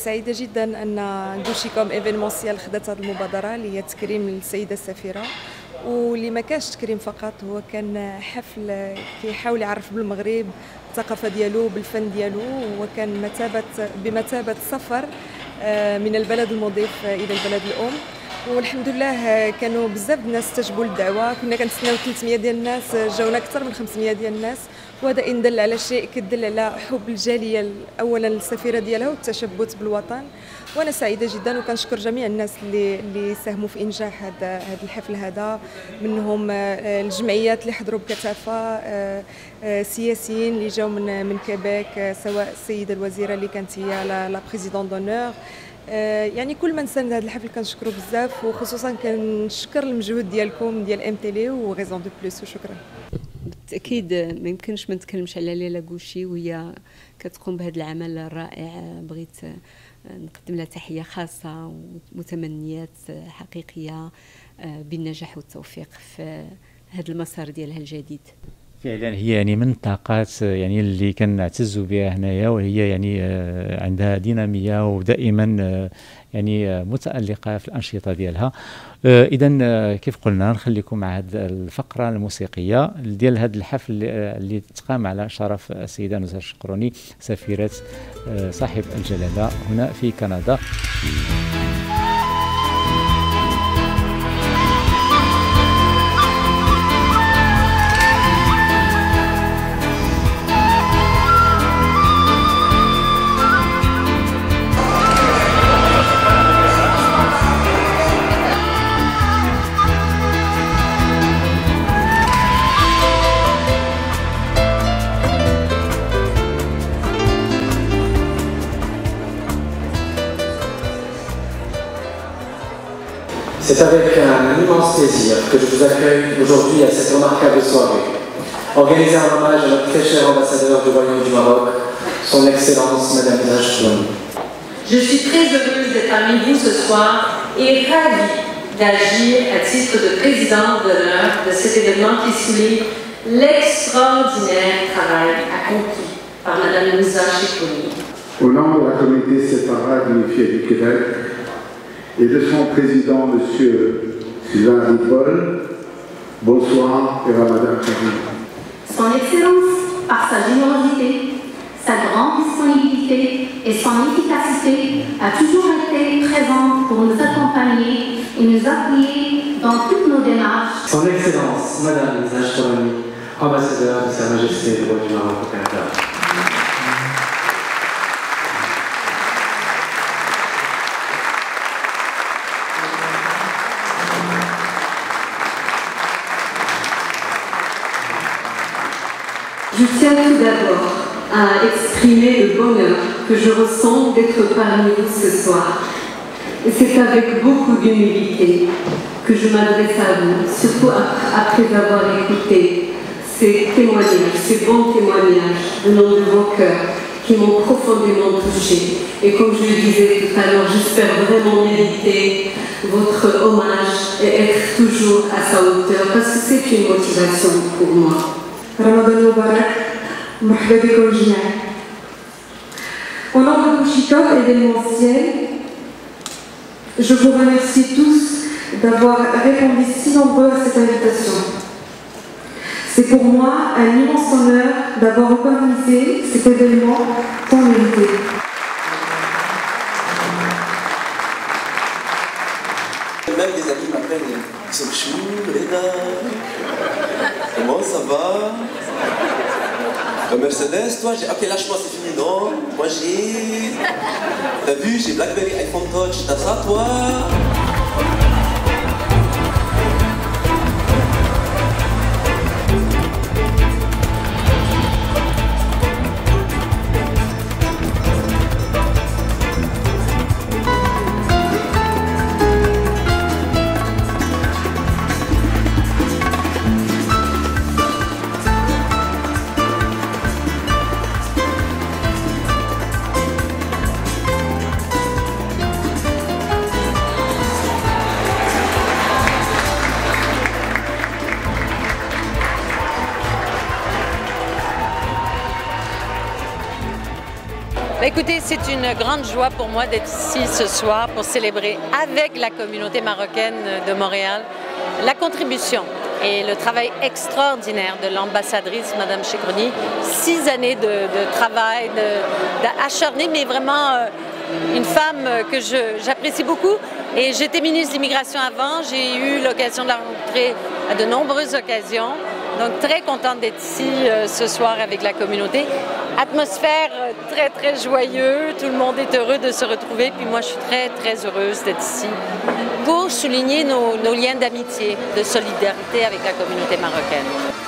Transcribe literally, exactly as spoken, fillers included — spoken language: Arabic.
سعيدة جدا أن دوشيكوم ايفينمونسيال خدات هذه المبادرة اللي هي تكريم السيدة السفيرة، واللي ما كانش تكريم فقط، هو كان حفل كيحاول يعرف بالمغرب الثقافة ديالو بالفن ديالو، وكان مثابة بمثابة سفر من البلد المضيف إلى البلد الأم. والحمد لله كانوا بزاف الناس استجابوا للدعوه، كنا كنتسناو ثلاثمية ديال الناس، جاونا اكثر من خمسمية ديال الناس، وهذا ان دل على شيء كدل على حب الجاليه اولا للسفيره ديالها والتشبث بالوطن. وانا سعيده جدا وكنشكر جميع الناس اللي اللي ساهموا في انجاح هذا هذا الحفل هذا، منهم الجمعيات اللي حضروا بكثافه، سياسيين اللي جاوا من من كيبيك، سواء السيده الوزيره اللي كانت هي لا بريزيدون دونور، يعني كل من ساند هذا الحفل كنشكرو بزاف، وخصوصا كنشكر المجهود ديالكم ديال ام تيلي وغيزون دو بلوس، وشكرا. بالتاكيد ما يمكنش ما نتكلمش على ليلى كوشي وهي كتقوم بهذا العمل الرائع. بغيت نقدم لها تحيه خاصه ومتمنيات حقيقيه بالنجاح والتوفيق في هذا المسار ديالها الجديد. فعلا هي يعني من الطاقات يعني اللي كنعتز بها هنايا، وهي يعني عندها ديناميه ودائما يعني متألقه في الانشطه ديالها. اذا كيف قلنا نخليكم مع هذه الفقره الموسيقيه ديال هذا الحفل اللي تقام على شرف السيده نزهة الشقروني سفيره صاحب الجلاله هنا في كندا. C'est avec un immense plaisir que je vous accueille aujourd'hui à cette remarquable soirée, organisée en hommage à notre très cher ambassadeur du Royaume du Maroc, son Excellence Madame Nizar Chekrouni. Je suis très heureuse d'être parmi vous ce soir et ravie d'agir à titre de présidente d'honneur de cet événement qui souligne l'extraordinaire travail accompli par Madame Nizar Chekrouni. Au nom de la communauté séfarade unifiée du Québec et de son président, M. Sylvain Ripoll, bonsoir et Ramadan Karim. Son Excellence, par sa générosité, sa grande disponibilité et son efficacité, a toujours été présente pour nous accompagner et nous appuyer dans toutes nos démarches. Son Excellence, Madame Nizar Chekrouni, ambassadeur de Sa Majesté le Roi du Maroc au Canada. Je tiens tout d'abord à exprimer le bonheur que je ressens d'être parmi vous ce soir. Et c'est avec beaucoup d'humilité que je m'adresse à vous, surtout après avoir écouté ces témoignages, ces bons témoignages venant de vos cœurs qui m'ont profondément touchée. Et comme je le disais tout à l'heure, j'espère vraiment mériter votre hommage et être toujours à sa hauteur, parce que c'est une motivation pour moi. Ramadan Mubarak, مرحبا بكم جميعا. Au nom de Douchicom événementiel, je vous remercie tous d'avoir répondu si nombreux à cette invitation. C'est pour moi un immense honneur d'avoir organisé cet événement tant mérité. Même des amis m'appellent, ils sont chou, Reda. Comment ça va? Le Mercedes, toi, j'ai. Ok, lâche-moi, c'est fini, non? Moi, j'ai. T'as vu, j'ai Blackberry iPhone Touch, t'as ça, toi? Bah, écoutez, c'est une grande joie pour moi d'être ici ce soir pour célébrer avec la communauté marocaine de Montréal la contribution et le travail extraordinaire de l'ambassadrice Madame Chegroni. Six années de, de travail, d'acharné, mais vraiment euh, une femme que j'apprécie beaucoup. Et j'étais ministre de l'immigration avant, j'ai eu l'occasion de la rencontrer à de nombreuses occasions. Donc très contente d'être ici euh, ce soir avec la communauté. Atmosphère euh, très très joyeuse, tout le monde est heureux de se retrouver. Puis moi je suis très très heureuse d'être ici pour souligner nos, nos liens d'amitié, de solidarité avec la communauté marocaine.